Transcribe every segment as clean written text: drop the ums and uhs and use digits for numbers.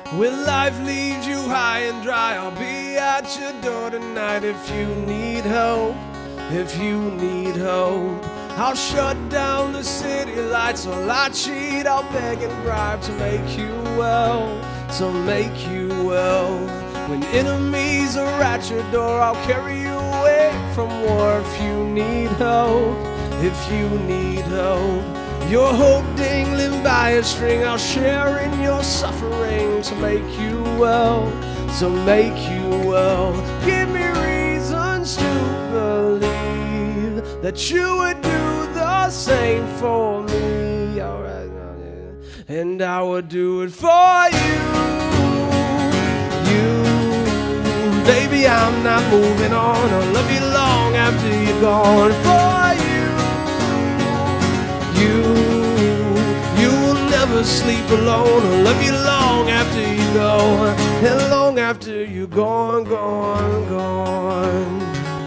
When life leaves you high and dry, I'll be at your door tonight if you need help. If you need help, I'll shut down the city lights. I'll cheat, I'll beg and bribe to make you well, to make you well. When enemies are at your door, I'll carry you away from war if you need help. If you need help, your hope dangling by a string, I'll share in your suffering to make you well, to make you well. Give me reasons to believe that you would do the same for me. Alright, and I would do it for you. You, baby, I'm not moving on. I'll love you long after you're gone. For you. You will never sleep alone. I'll love you long after you go, and long after you're gone, gone, gone.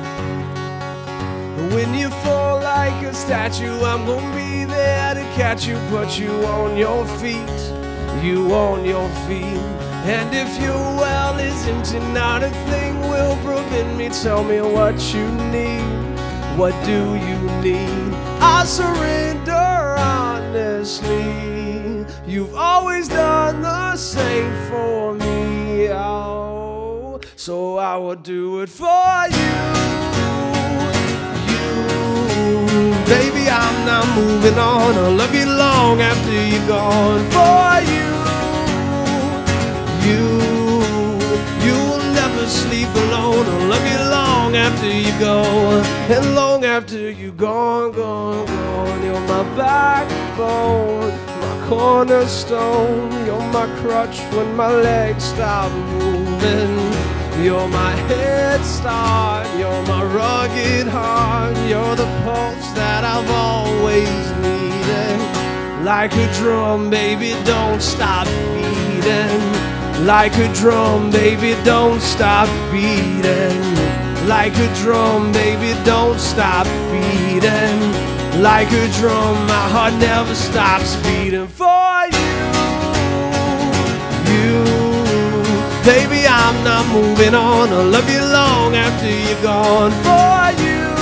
When you fall like a statue, I'm gonna be there to catch you, put you on your feet, you on your feet. And if your well is empty, not a thing will prevent me. Tell me what you need, what do you need? I surrender honestly. You've always done the same for me, oh, so I will do it for you. You, baby, I'm not moving on. I'll love you long after you're gone. For you, you will never sleep alone. I'll love you long after you go, and long after you're gone, gone, gone. You're my backbone, my cornerstone. You're my crutch when my legs stop moving. You're my head start, you're my rugged heart. You're the pulse that I've always needed. Like a drum, baby, don't stop beating. Like a drum, baby, don't stop beating. Like a drum, baby, don't stop beating. Like a drum, my heart never stops beating. For you, baby, I'm not moving on. I'll love you long after you're gone. For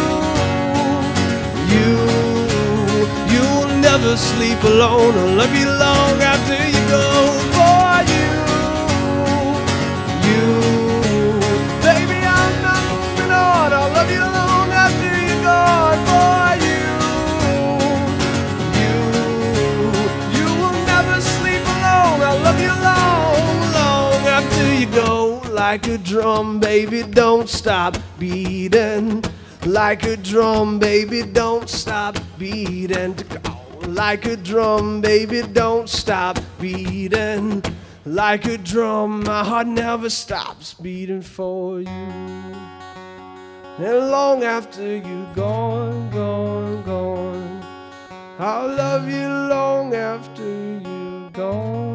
you will never sleep alone. I'll love you long after you go. For you, baby, I'm not moving on. I'll love you long after you're gone. For you will never sleep alone. I'll love you long, long after you go. Like a drum, baby, don't stop beating. Like a drum, baby, don't stop beating. Like a drum, baby, don't stop beating. Like a drum, my heart never stops beating for you. And long after you're gone, gone, gone, I'll love you long after you're gone.